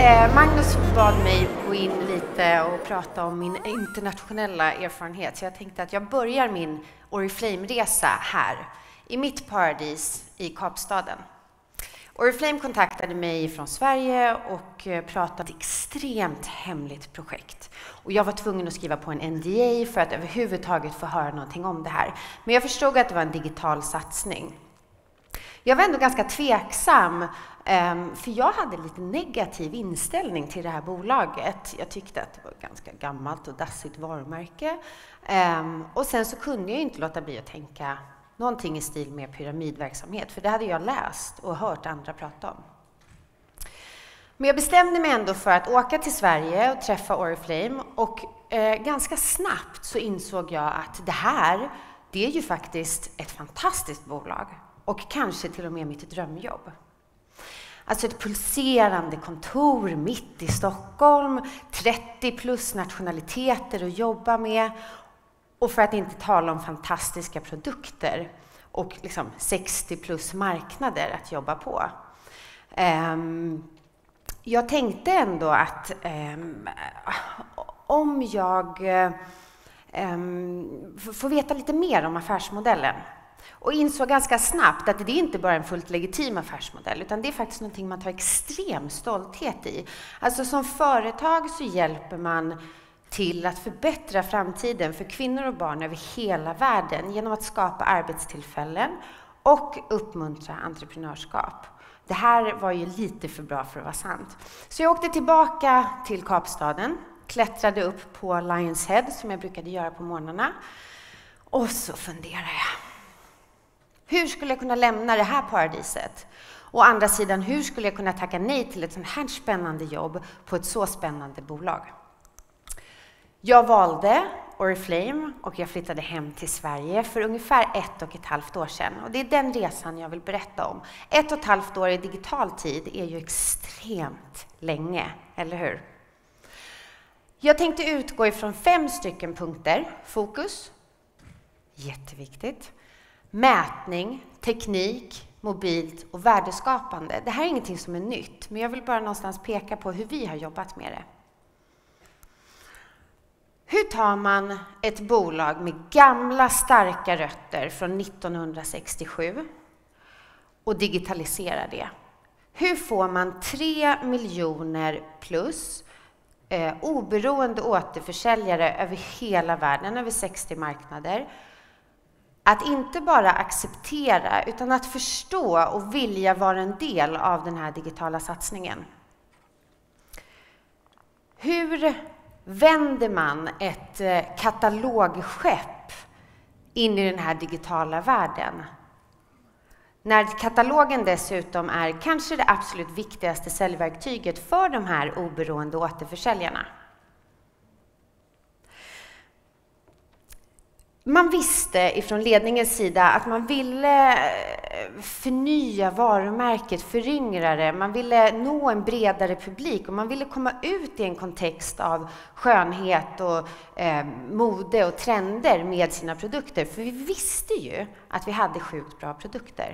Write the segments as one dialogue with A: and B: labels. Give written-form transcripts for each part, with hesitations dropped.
A: Magnus bad mig gå in lite och prata om min internationella erfarenhet. Så jag tänkte att jag börjar min Oriflame-resa här, i mitt paradis i Kapstaden. Oriflame kontaktade mig från Sverige och pratade om ett extremt hemligt projekt. Och jag var tvungen att skriva på en NDA för att överhuvudtaget få höra någonting om det här. Men jag förstod att det var en digital satsning. Jag var ändå ganska tveksam, för jag hade lite negativ inställning till det här bolaget. Jag tyckte att det var ett ganska gammalt och dassigt varumärke. Och sen så kunde jag inte låta bli att tänka någonting i stil med pyramidverksamhet, för det hade jag läst och hört andra prata om. Men jag bestämde mig ändå för att åka till Sverige och träffa Oriflame, och ganska snabbt så insåg jag att det är ju faktiskt ett fantastiskt bolag. Och kanske till och med mitt drömjobb. Alltså ett pulserande kontor mitt i Stockholm, 30 plus nationaliteter att jobba med. Och för att inte tala om fantastiska produkter och liksom 60 plus marknader att jobba på. Jag tänkte ändå att om jag får veta lite mer om affärsmodellen, och insåg ganska snabbt att det inte bara är en fullt legitim affärsmodell, utan det är faktiskt någonting man tar extrem stolthet i. Alltså som företag så hjälper man till att förbättra framtiden för kvinnor och barn över hela världen genom att skapa arbetstillfällen och uppmuntra entreprenörskap. Det här var ju lite för bra för att vara sant. Så jag åkte tillbaka till Kapstaden, klättrade upp på Lions Head som jag brukade göra på morgnarna, och så funderade jag. Hur skulle jag kunna lämna det här paradiset? Å andra sidan, hur skulle jag kunna tacka nej till ett sånt här spännande jobb på ett så spännande bolag? Jag valde Oriflame och jag flyttade hem till Sverige för ungefär 1,5 år sedan. Och det är den resan jag vill berätta om. 1,5 år i digital tid är ju extremt länge, eller hur? Jag tänkte utgå ifrån 5 stycken punkter. Fokus, jätteviktigt. Mätning, teknik, mobilt och värdeskapande. Det här är ingenting som är nytt, men jag vill bara någonstans peka på hur vi har jobbat med det. Hur tar man ett bolag med gamla starka rötter från 1967 och digitaliserar det? Hur får man 3 miljoner plus oberoende återförsäljare över hela världen, över 60 marknader, att inte bara acceptera utan att förstå och vilja vara en del av den här digitala satsningen? Hur vänder man ett katalogskepp in i den här digitala världen? När katalogen dessutom är kanske det absolut viktigaste säljverktyget för de här oberoende återförsäljarna. Man visste ifrån ledningens sida att man ville förnya varumärket, föryngra det. Man ville nå en bredare publik och man ville komma ut i en kontext av skönhet och mode och trender med sina produkter. För vi visste ju att vi hade sjukt bra produkter.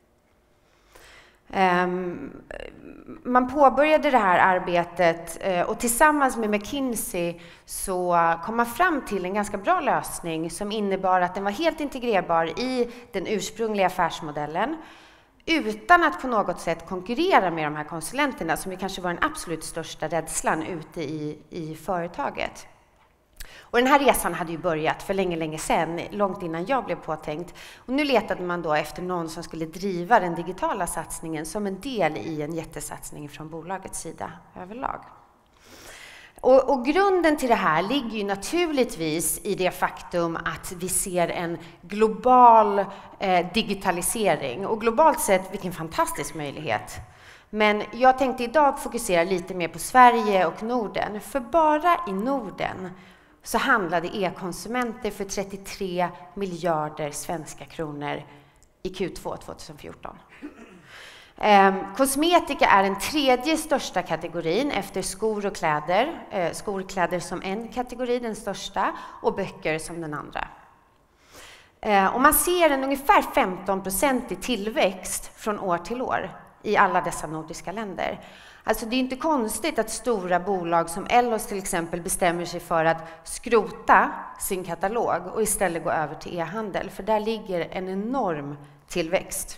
A: Man påbörjade det här arbetet och tillsammans med McKinsey så kom man fram till en ganska bra lösning som innebar att den var helt integrerbar i den ursprungliga affärsmodellen utan att på något sätt konkurrera med de här konsulenterna som ju kanske var den absolut största rädslan ute i företaget. Och den här resan hade ju börjat för länge sedan, långt innan jag blev påtänkt. Och nu letade man då efter någon som skulle driva den digitala satsningen som en del i en jättesatsning från bolagets sida överlag. Och grunden till det här ligger ju naturligtvis i det faktum att vi ser en global digitalisering. Och globalt sett, vilken fantastisk möjlighet. Men jag tänkte idag fokusera lite mer på Sverige och Norden. För bara i Norden så handlade e-konsumenter för 33 miljarder svenska kronor i Q2 2014. Kosmetika är den 3:e största kategorin efter skor och kläder. Skor som en kategori, den största, och böcker som den andra. Och man ser en ungefär 15% i tillväxt från år till år i alla dessa nordiska länder. Alltså det är inte konstigt att stora bolag som Ellos till exempel bestämmer sig för att skrota sin katalog och istället gå över till e-handel, för där ligger en enorm tillväxt.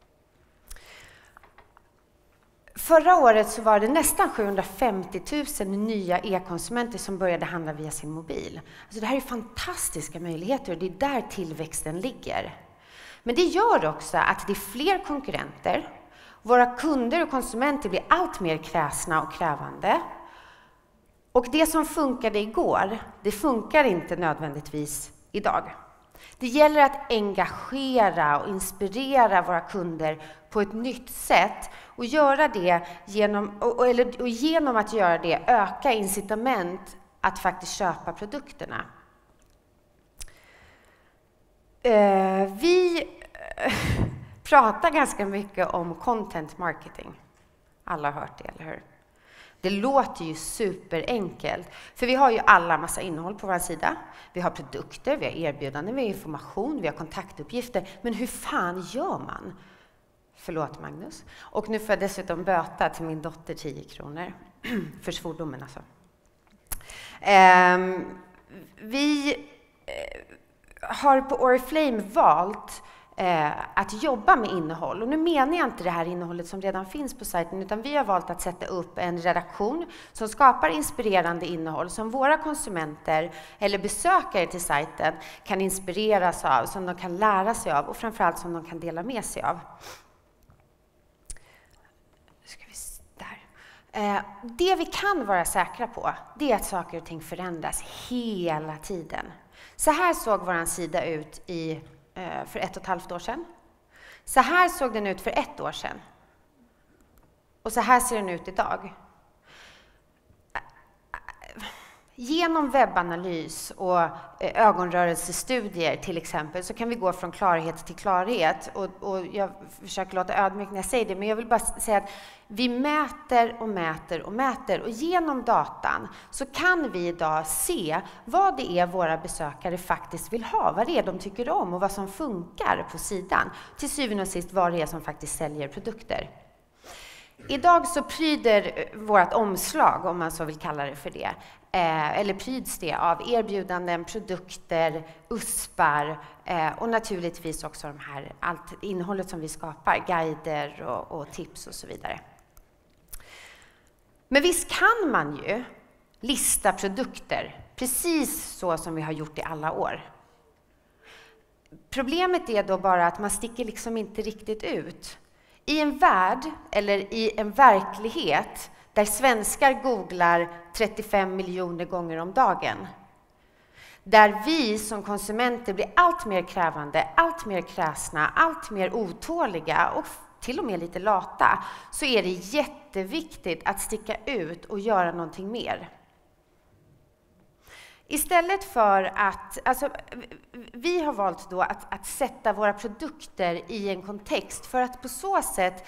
A: Förra året så var det nästan 750 000 nya e-konsumenter som började handla via sin mobil. Alltså det här är fantastiska möjligheter och det är där tillväxten ligger. Men det gör också att det är fler konkurrenter. Våra kunder och konsumenter blir allt mer kräsna och krävande. Och det som funkade igår, det funkar inte nödvändigtvis idag. Det gäller att engagera och inspirera våra kunder på ett nytt sätt och göra det genom att göra det öka incitament att faktiskt köpa produkterna. Vi pratar ganska mycket om content marketing. Alla har hört det, eller hur? Det låter ju superenkelt, för vi har ju alla massa innehåll på vår sida. Vi har produkter, vi har erbjudanden, vi har information, vi har kontaktuppgifter. Men hur fan gör man? Förlåt Magnus. Och nu får jag dessutom böta till min dotter 10 kronor. För svordomen alltså. Vi har på Oriflame valt att jobba med innehåll. Och nu menar jag inte det här innehållet som redan finns på sajten, utan vi har valt att sätta upp en redaktion som skapar inspirerande innehåll som våra konsumenter eller besökare till sajten kan inspireras av, som de kan lära sig av och framförallt som de kan dela med sig av. Det vi kan vara säkra på, det är att saker och ting förändras hela tiden. Så här såg vår sida ut för 1,5 år sedan. Så här såg den ut för 1 år sedan. Och så här ser den ut idag. Genom webbanalys och ögonrörelsestudier till exempel så kan vi gå från klarhet till klarhet. Och jag försöker låta ödmjuk när jag säger det, men jag vill bara säga att vi mäter och mäter och mäter. Och genom datan så kan vi idag se vad det är våra besökare faktiskt vill ha. Vad det är de tycker om och vad som funkar på sidan. Till syvende och sist vad det är som faktiskt säljer produkter. Idag så pryder vårt omslag, om man så vill kalla det för det, eller pryds det av erbjudanden, produkter, uspar och naturligtvis också allt innehållet som vi skapar, guider och tips och så vidare. Men visst kan man ju lista produkter precis så som vi har gjort i alla år. Problemet är då bara att man sticker liksom inte riktigt ut. I en värld, eller i en verklighet, där svenskar googlar 35 miljoner gånger om dagen. Där vi som konsumenter blir allt mer krävande, allt mer kräsna, allt mer otåliga och till och med lite lata, så är det jätteviktigt att sticka ut och göra någonting mer. Istället för att, vi har valt då att sätta våra produkter i en kontext för att på så sätt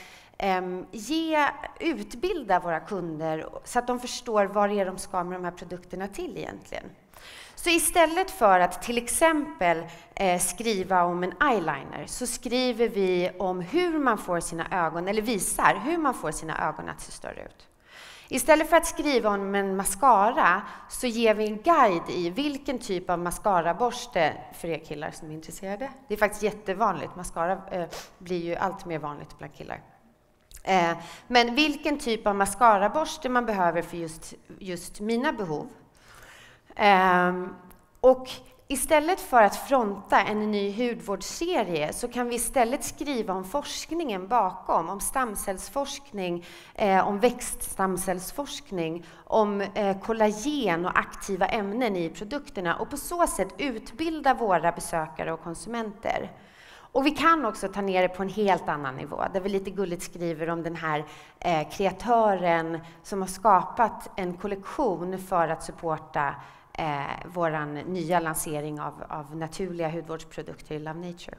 A: utbilda våra kunder så att de förstår vad det är de ska med de här produkterna till egentligen. Så istället för att till exempel skriva om en eyeliner så skriver vi om hur man får sina ögon, eller visar hur man får sina ögon att se större ut. Istället för att skriva om en mascara så ger vi en guide i vilken typ av mascaraborste, för er killar som är intresserade. Det är faktiskt jättevanligt, mascara blir ju allt mer vanligt bland killar. Men vilken typ av mascaraborste man behöver för just mina behov. Och istället för att fronta en ny hudvårdsserie så kan vi istället skriva om forskningen bakom, om stamcellsforskning, om växtstamcellsforskning, om kollagen och aktiva ämnen i produkterna och på så sätt utbilda våra besökare och konsumenter. Och vi kan också ta ner det på en helt annan nivå, där vi lite gulligt skriver om den här kreatören som har skapat en kollektion för att supporta våran nya lansering av naturliga hudvårdsprodukter i Love Nature.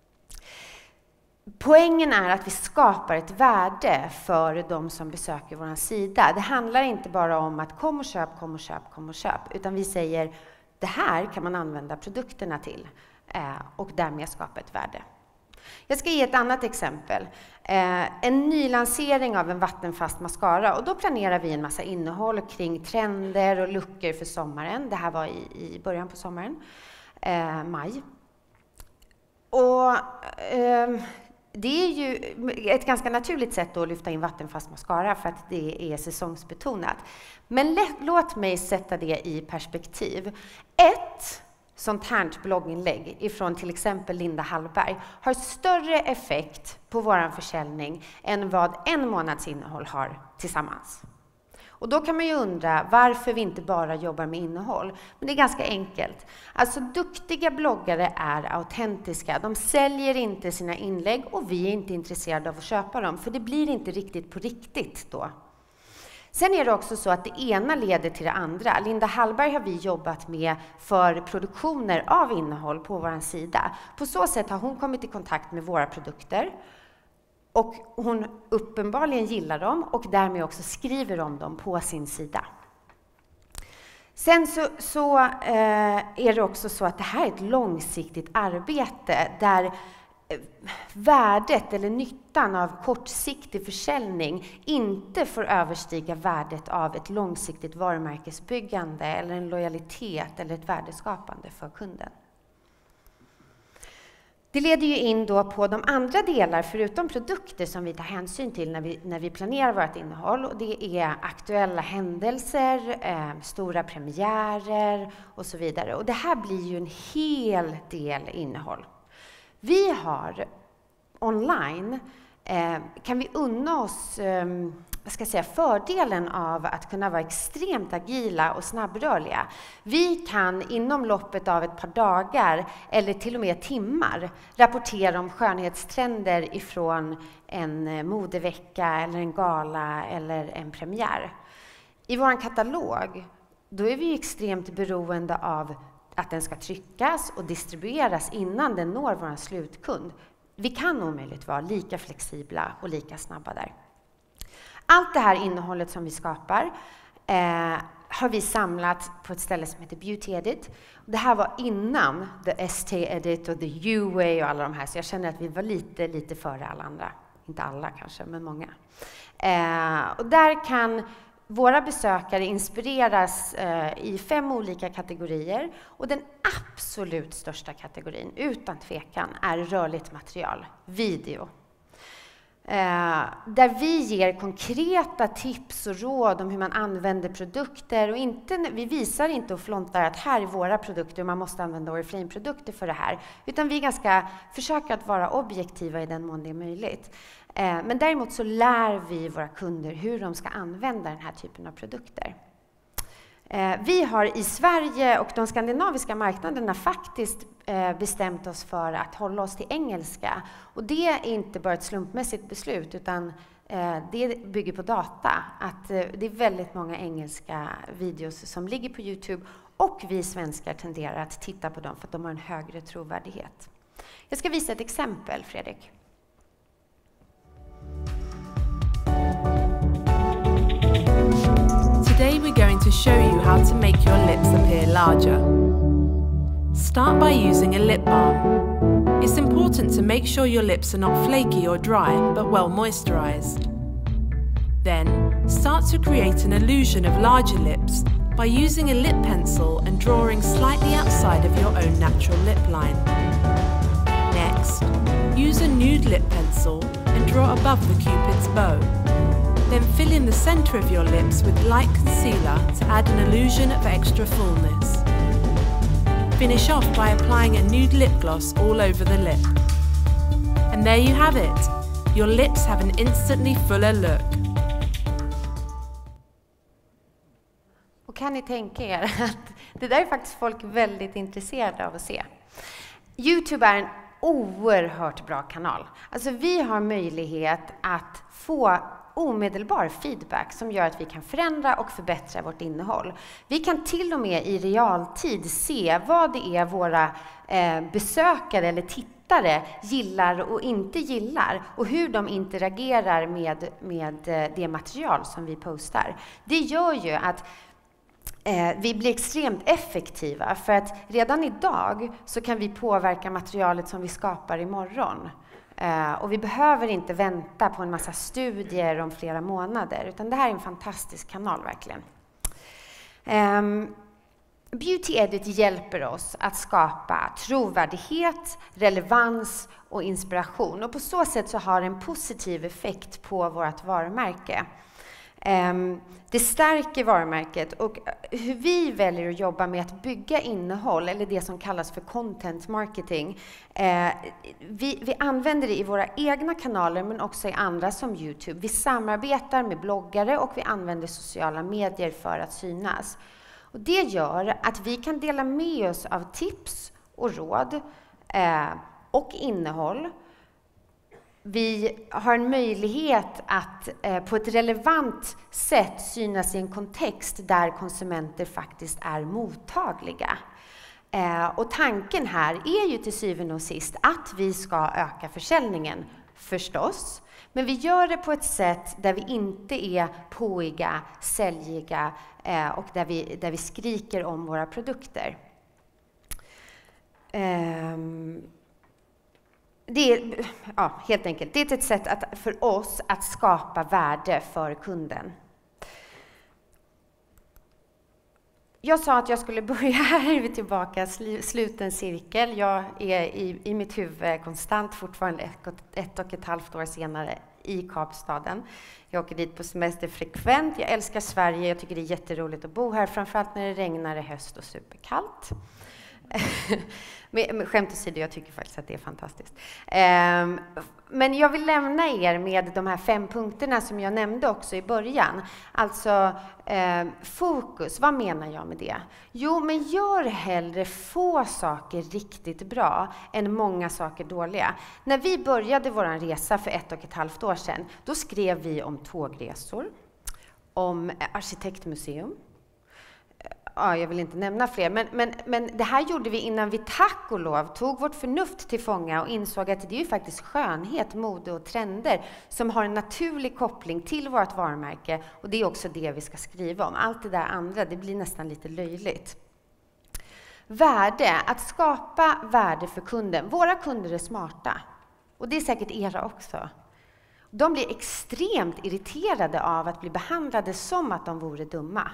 A: Poängen är att vi skapar ett värde för de som besöker vår sida. Det handlar inte bara om att kom och köp, kom och köp, kom och köp, utan vi säger det här kan man använda produkterna till och därmed skapa ett värde. Jag ska ge ett annat exempel. En nylansering av en vattenfast mascara. Och då planerar vi en massa innehåll kring trender och luckor för sommaren. Det här var i början på sommaren, maj. Och det är ju ett ganska naturligt sätt att lyfta in vattenfast mascara för att det är säsongsbetonat. Men låt mig sätta det i perspektiv. Ett sånt här blogginlägg ifrån till exempel Linda Hallberg har större effekt på vår försäljning än vad en månads innehåll har tillsammans. Och då kan man ju undra varför vi inte bara jobbar med innehåll. Men det är ganska enkelt. Alltså duktiga bloggare är autentiska. De säljer inte sina inlägg och vi är inte intresserade av att köpa dem. För det blir inte riktigt på riktigt då. Sen är det också så att det ena leder till det andra. Linda Hallberg har vi jobbat med för produktioner av innehåll på vår sida. På så sätt har hon kommit i kontakt med våra produkter. Och hon uppenbarligen gillar dem och därmed också skriver om dem på sin sida. Sen så är det också så att det här är ett långsiktigt arbete där värdet eller nyttan av kortsiktig försäljning inte får överstiga värdet av ett långsiktigt varumärkesbyggande eller en lojalitet eller ett värdeskapande för kunden. Det leder ju in då på de andra delar förutom produkter som vi tar hänsyn till när vi planerar vårt innehåll. Och det är aktuella händelser, stora premiärer och så vidare. Och det här blir ju en hel del innehåll. Vi har online, kan vi unna oss fördelen av att kunna vara extremt agila och snabbrörliga. Vi kan inom loppet av ett par dagar eller till och med timmar rapportera om skönhetstrender ifrån en modevecka eller en gala eller en premiär. I vår katalog, då är vi extremt beroende av att den ska tryckas och distribueras innan den når vår slutkund. Vi kan omöjligt vara lika flexibla och lika snabba där. Allt det här innehållet som vi skapar har vi samlat på ett ställe som heter Beauty Edit. Det här var innan The ST Edit och The U-Way och alla de här, så jag känner att vi var lite före alla andra. Inte alla kanske, men många. Och där kan våra besökare inspireras i 5 olika kategorier. Och den absolut största kategorin, utan tvekan, är rörligt material, video. Där vi ger konkreta tips och råd om hur man använder produkter. Och vi visar inte och flontar att här är våra produkter och man måste använda Oriflame-produkter för det här. Utan vi försöker att vara objektiva i den mån det är möjligt. Men däremot så lär vi våra kunder hur de ska använda den här typen av produkter. Vi har i Sverige och de skandinaviska marknaderna faktiskt bestämt oss för att hålla oss till engelska. Och det är inte bara ett slumpmässigt beslut, utan det bygger på data. Att det är väldigt många engelska videos som ligger på YouTube och vi svenskar tenderar att titta på dem för att de har en högre trovärdighet. Jag ska visa ett exempel, Fredrik.
B: Today we're going to show you how to make your lips appear larger. Start by using a lip balm. It's important to make sure your lips are not flaky or dry, but well moisturized. Then, start to create an illusion of larger lips by using a lip pencil and drawing slightly outside of your own natural lip line. Next, use a nude lip pencil and draw above the cupid's bow. Then fill in the center of your lips with light concealer to add an illusion of extra fullness. Finish off by applying a nude lip gloss all over the lip. And there you have it. Your lips have an instantly fuller look.
A: Och kan ni tänka er att det där är faktiskt folk väldigt intresserade av att se. YouTube är en oerhört bra kanal. Alltså vi har möjlighet att få omedelbar feedback som gör att vi kan förändra och förbättra vårt innehåll. Vi kan till och med i realtid se vad det är våra besökare eller tittare gillar och inte gillar och hur de interagerar med det material som vi postar. Det gör ju att vi blir extremt effektiva, för att redan idag så kan vi påverka materialet som vi skapar imorgon. Och vi behöver inte vänta på en massa studier om flera månader, utan det här är en fantastisk kanal verkligen. Beauty Edit hjälper oss att skapa trovärdighet, relevans och inspiration. Och på så sätt så har det en positiv effekt på vårt varumärke. Det stärker varumärket, och hur vi väljer att jobba med att bygga innehåll, eller det som kallas för content marketing. Vi använder det i våra egna kanaler men också i andra som YouTube. Vi samarbetar med bloggare och vi använder sociala medier för att synas. Och det gör att vi kan dela med oss av tips och råd och innehåll. Vi har en möjlighet att på ett relevant sätt synas i en kontext där konsumenter faktiskt är mottagliga. Och tanken här är ju till syvende och sist att vi ska öka försäljningen, förstås. Men vi gör det på ett sätt där vi inte är påiga, säljiga och där vi skriker om våra produkter. Det är, helt enkelt, det är ett sätt för oss att skapa värde för kunden. Jag sa att jag skulle börja, här är vi tillbaka, sluta en cirkel. Jag är i mitt huvud konstant fortfarande 1,5 år senare i Kapstaden. Jag åker dit på semester frekvent. Jag älskar Sverige, jag tycker det är jätteroligt att bo här, framförallt när det regnar i höst och superkallt. Men skämt åsido, jag tycker faktiskt att det är fantastiskt. Men jag vill lämna er med de här 5 punkterna som jag nämnde också i början. Alltså fokus, vad menar jag med det? Jo, men gör hellre få saker riktigt bra än många saker dåliga. När vi började vår resa för 1,5 år sedan, då skrev vi om tågresor, om arkitektmuseum. Ja, jag vill inte nämna fler, men det här gjorde vi innan vi tack och lov tog vårt förnuft till fånga och insåg att det är ju faktiskt skönhet, mode och trender som har en naturlig koppling till vårt varumärke, och det är också det vi ska skriva om. Allt det där andra, det blir nästan lite löjligt. Värde, att skapa värde för kunden. Våra kunder är smarta, och det är säkert era också. De blir extremt irriterade av att bli behandlade som att de vore dumma.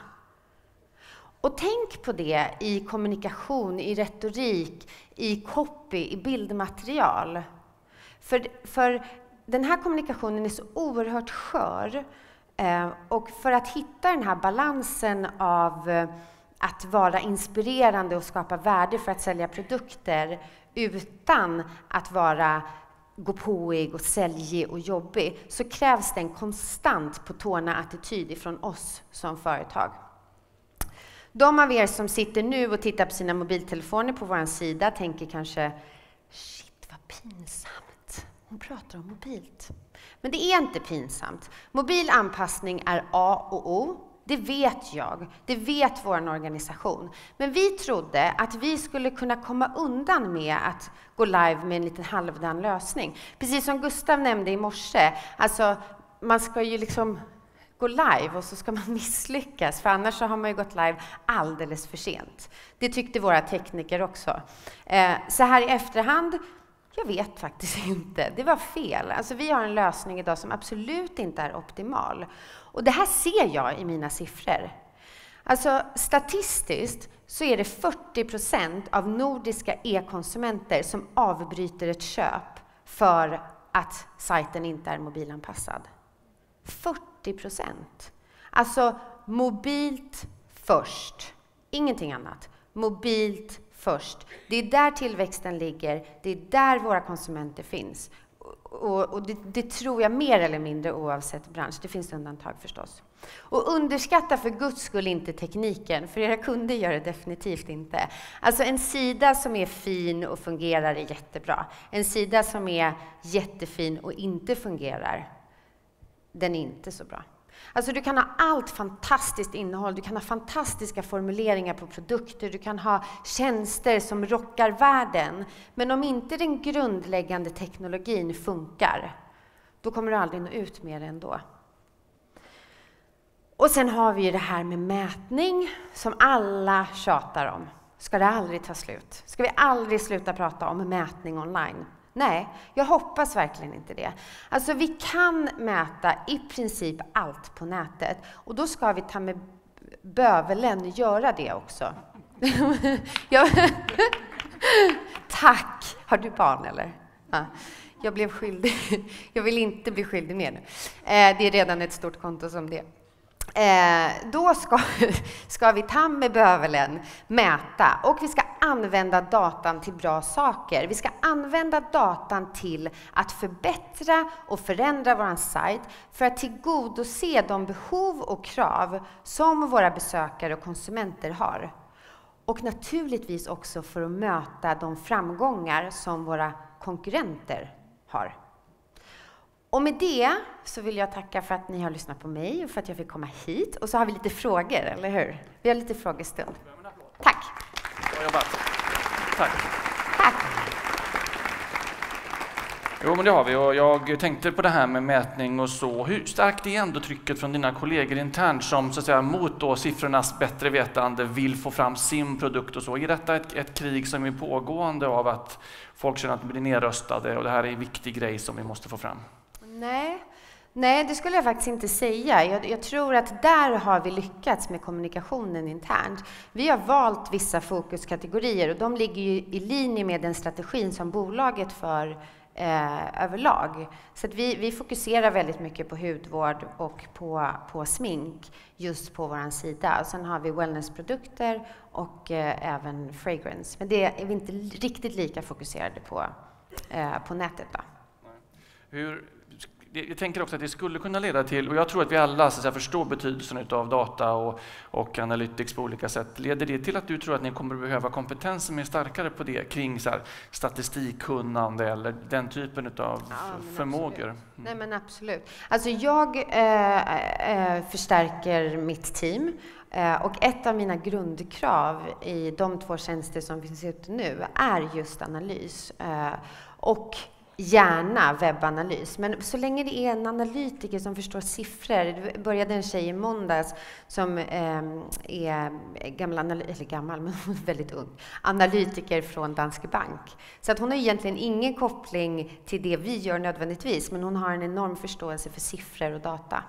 A: Och tänk på det i kommunikation, i retorik, i copy, i bildmaterial. För den här kommunikationen är så oerhört skör. Och för att hitta den här balansen av att vara inspirerande och skapa värde för att sälja produkter utan att vara gåpåig och säljig och jobbig, så krävs det en konstant på tårna attityd ifrån oss som företag. De av er som sitter nu och tittar på sina mobiltelefoner på vår sida tänker kanske, shit vad pinsamt, hon pratar om mobilt. Men det är inte pinsamt. Mobilanpassning är A och O. Det vet jag, det vet vår organisation. Men vi trodde att vi skulle kunna komma undan med att gå live med en liten halvdan lösning. Precis som Gustav nämnde i morse, alltså man ska ju liksom gå live och så ska man misslyckas, för annars så har man ju gått live alldeles för sent. Det tyckte våra tekniker också. Så här i efterhand, jag vet faktiskt inte, det var fel. Alltså vi har en lösning idag som absolut inte är optimal. Och det här ser jag i mina siffror. Alltså statistiskt så är det 40% av nordiska e-konsumenter som avbryter ett köp för att sajten inte är mobilanpassad. 40%. Alltså mobilt först, ingenting annat. Mobilt först. Det är där tillväxten ligger, det är där våra konsumenter finns. Och det tror jag mer eller mindre oavsett bransch. Det finns undantag förstås. Och underskatta för Guds skull inte tekniken, för era kunder gör det definitivt inte. Alltså en sida som är fin och fungerar är jättebra. En sida som är jättefin och inte fungerar, den är inte så bra. Alltså du kan ha allt fantastiskt innehåll, du kan ha fantastiska formuleringar på produkter, du kan ha tjänster som rockar världen. Men om inte den grundläggande teknologin funkar, då kommer du aldrig nå ut med det ändå. Och sen har vi ju det här med mätning som alla tjatar om. Ska det aldrig ta slut? Ska vi aldrig sluta prata om mätning online? Nej, jag hoppas verkligen inte det. Alltså vi kan mäta i princip allt på nätet och då ska vi ta med bövelen göra det också. Tack! Har du barn eller? Ja. Jag blev skyldig. Jag vill inte bli skyldig mer nu. Det är redan ett stort konto som det. Då ska vi ta med bövelen, mäta och vi ska använda datan till bra saker. Vi ska använda datan till att förbättra och förändra vår sajt för att tillgodose de behov och krav som våra besökare och konsumenter har. Och naturligtvis också för att möta de framgångar som våra konkurrenter har. Och med det så vill jag tacka för att ni har lyssnat på mig och för att jag fick komma hit. Och så har vi lite frågor, eller hur? Vi har lite frågestund. Tack!
C: Bra jobbat. Tack.
A: Tack!
C: Jo, men det har vi. Och jag tänkte på det här med mätning och så. Hur starkt är ändå trycket från dina kollegor internt som så att säga, mot då siffrornas bättre vetande vill få fram sin produkt och så? Är detta ett krig som är pågående av att folk känner att de blir nedröstade och det här är en viktig grej som vi måste få fram?
A: Nej, det skulle jag faktiskt inte säga. Jag tror att där har vi lyckats med kommunikationen internt. Vi har valt vissa fokuskategorier och de ligger ju i linje med den strategin som bolaget för överlag. Så att vi fokuserar väldigt mycket på hudvård och på smink just på vår sida. Och sen har vi wellnessprodukter och även fragrance. Men det är vi inte riktigt lika fokuserade på nätet då.
C: Jag tänker också att det skulle kunna leda till, och jag tror att vi alla så att säga, förstår betydelsen av data och analytics på olika sätt. Leder det till att du tror att ni kommer att behöva kompetensen mer starkare på det kring så här, statistikkunnande eller den typen av förmågor?
A: Mm. Nej men absolut. Alltså jag förstärker mitt team. Och ett av mina grundkrav i de 2 tjänster som finns ute nu är just analys. Och gärna webbanalys, men så länge det är en analytiker som förstår siffror. Det började en tjej i måndags som är gammal men väldigt ung, analytiker från Danske Bank. Så att hon har egentligen ingen koppling till det vi gör nödvändigtvis, men hon har en enorm förståelse för siffror och data.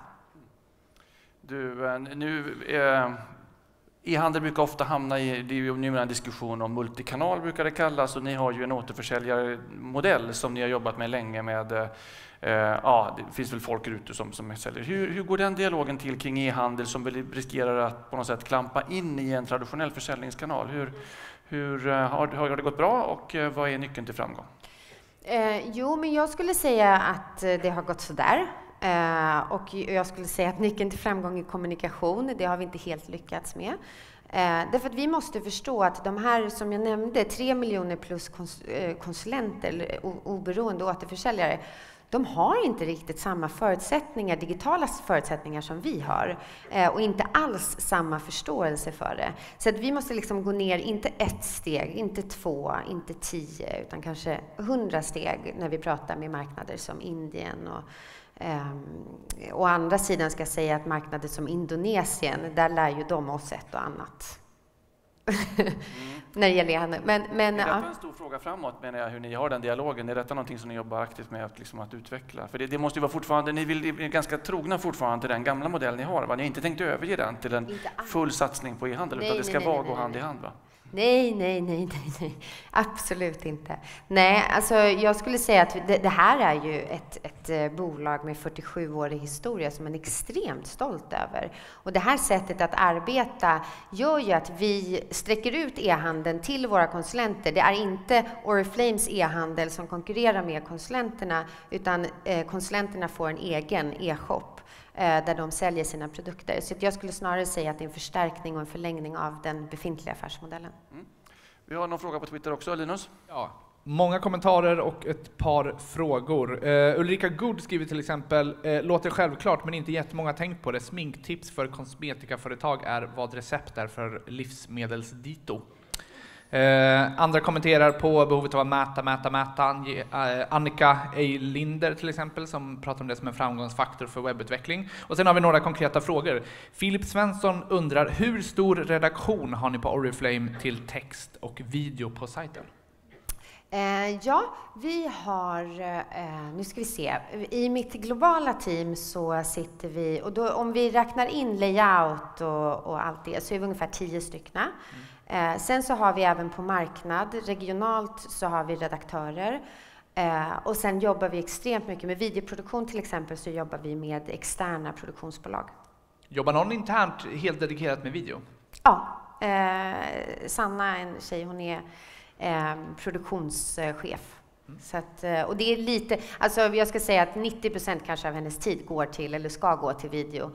C: E-handel brukar ofta hamna i, det är ju nu en diskussion om multikanal brukar det kallas, och ni har ju en återförsäljarmodell som ni har jobbat med länge med, det finns väl folk ute som säljer. Hur går den dialogen till kring e-handel som riskerar att på något sätt klampa in i en traditionell försäljningskanal? Har det gått bra och vad är nyckeln till framgång?
A: Men jag skulle säga att det har gått sådär. Och jag skulle säga att nyckeln till framgång är kommunikation. Det har vi inte helt lyckats med. Därför att vi måste förstå att de här, som jag nämnde, 3 miljoner plus konsulenter, oberoende återförsäljare, de har inte riktigt samma förutsättningar, digitala förutsättningar som vi har. Och inte alls samma förståelse för det. Så att vi måste liksom gå ner, inte 1 steg, inte 2, inte 10, utan kanske 100 steg när vi pratar med marknader som Indien och å andra sidan ska jag säga att marknader som Indonesien, där lär ju de oss ett och annat. När det gäller handel. Men
C: är detta en stor fråga framåt, menar jag, hur ni har den dialogen? Är detta någonting som ni jobbar aktivt med att utveckla? För det måste ju vara fortfarande, ni är ganska trogna fortfarande till den gamla modell ni har, va? Ni har inte tänkt överge den till en full satsning på e-handel, utan det ska gå hand i hand, va?
A: Nej. Absolut inte. Nej, alltså jag skulle säga att det här är ju ett bolag med 47-årig historia som man är extremt stolt över. Och det här sättet att arbeta gör ju att vi sträcker ut e-handeln till våra konsulenter. Det är inte Oriflames e-handel som konkurrerar med konsulenterna, utan konsulenterna får en egen e-shop där de säljer sina produkter. Så jag skulle snarare säga att det är en förstärkning och en förlängning av den befintliga affärsmodellen.
C: Mm. Vi har någon fråga på Twitter också, Linus?
D: Ja, många kommentarer och ett par frågor. Ulrika Good skriver till exempel, låter självklart men inte jättemånga har tänkt på det. Sminktips för kosmetikaföretag är vad recept är för livsmedelsdito. Andra kommenterar på behovet av att mäta. Annika Eilinder till exempel som pratar om det som en framgångsfaktor för webbutveckling. Och sen har vi några konkreta frågor. Filip Svensson undrar, hur stor redaktion har ni på Oriflame till text och video på sajten?
A: Ja, vi har, nu ska vi se, i mitt globala team så sitter vi, och då, om vi räknar in layout och allt det, så är vi ungefär 10 stycken. Sen så har vi även på marknad, regionalt så har vi redaktörer. Och sen jobbar vi extremt mycket med videoproduktion till exempel, så jobbar vi med externa produktionsbolag.
D: Jobbar någon internt helt dedikerat med video?
A: Ja, Sanna, en tjej, hon är produktionschef. Så att, och det är lite, alltså jag ska säga att 90% kanske av hennes tid går till, eller ska gå till video.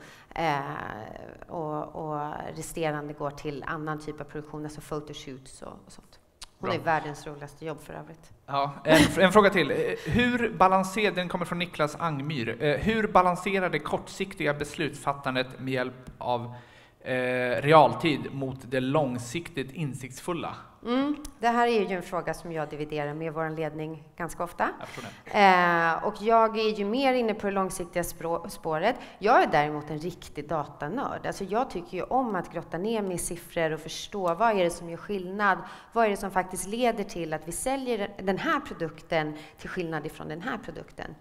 A: Och resterande går till annan typ av produktion, alltså photoshoots och sånt. Hon är världens roligaste jobb för övrigt.
D: Ja, en fråga till. Hur balanserar, den kommer från Niklas Angmyr. Hur balanserar det kortsiktiga beslutsfattandet med hjälp av realtid mot det långsiktigt insiktsfulla?
A: Det här är ju en fråga som jag dividerar med vår ledning ganska ofta. Och jag är ju mer inne på det långsiktiga spåret. Jag är däremot en riktig datanörd. Alltså jag tycker ju om att grotta ner med siffror och förstå vad är det som gör skillnad. Vad är det som faktiskt leder till att vi säljer den här produkten till skillnad ifrån den här produkten.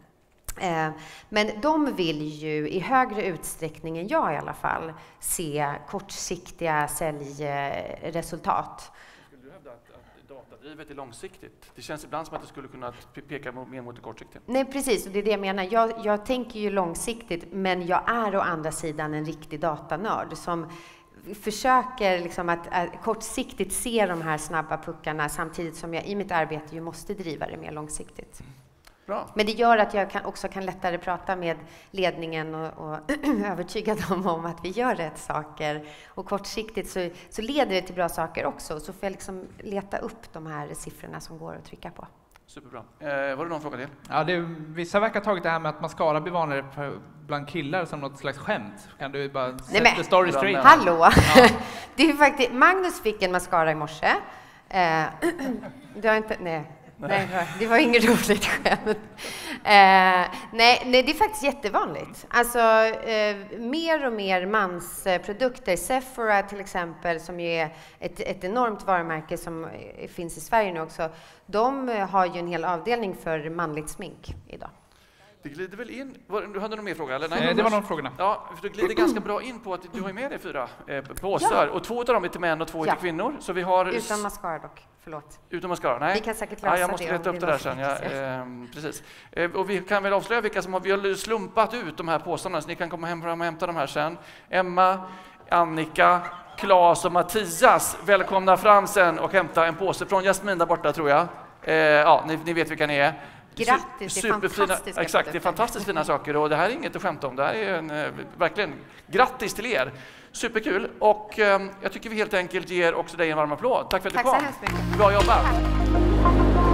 A: Men de vill ju i högre utsträckning än jag i alla fall se kortsiktiga säljresultat.
C: Skulle du hävda att datadrivet är långsiktigt? Det känns ibland som att det skulle kunna peka mer mot det kortsiktiga.
A: Nej, precis, och det är det jag menar. Jag tänker ju långsiktigt, men jag är å andra sidan en riktig datanörd som försöker liksom att kortsiktigt se de här snabba puckarna samtidigt som jag i mitt arbete ju måste driva det mer långsiktigt.
C: Bra.
A: Men det gör att jag också kan lättare prata med ledningen och övertyga dem om att vi gör rätt saker. Och kortsiktigt så leder det till bra saker också. Så får jag liksom leta upp de här siffrorna som går att trycka på.
C: Superbra. Var det någon fråga till?
D: Ja, vissa verkar ha tagit det här med att mascara blir vanligare bland killar som något slags skämt. Kan du bara sätta story straight?
A: Hallå! Ja. Det är faktiskt, Magnus fick en mascara i morse. Du har inte... Nej, det var inget roligt skämt. Nej, det är faktiskt jättevanligt. Alltså, mer och mer mansprodukter. Sephora till exempel, som ju är ett enormt varumärke som finns i Sverige nu också. De har ju en hel avdelning för manligt smink idag.
C: Det glider väl in... Du hade någon mer fråga? Eller?
D: Nej, det var de frågorna.
C: Ja, för du glider ganska bra in på att du har med dig 4 påsar. Ja. Och 2 av dem är till män och 2 är till kvinnor. Så vi har...
A: Utan mascara dock, förlåt.
C: Utan mascara, nej.
A: Vi kan säkert lösa det.
C: Jag måste rätta upp det där sen. Precis. Och vi kan väl avslöja vilka som vi har slumpat ut de här påsarna. Så ni kan komma hem och hämta de här sen. Emma, Annika, Claes och Mattias, välkomna fram sen och hämta en påse från Jasmin där borta, tror jag. Ja, ni vet vilka ni är.
A: Grattis, det är fantastiska
C: exakt, det är fantastiskt fina saker och det här är inget att skämta om. Det här är verkligen grattis till er. Superkul, och jag tycker vi helt enkelt ger också dig en varm applåd. Tack för att du kom.
A: Tack så hemskt mycket.
C: Bra jobbat.
A: Tack.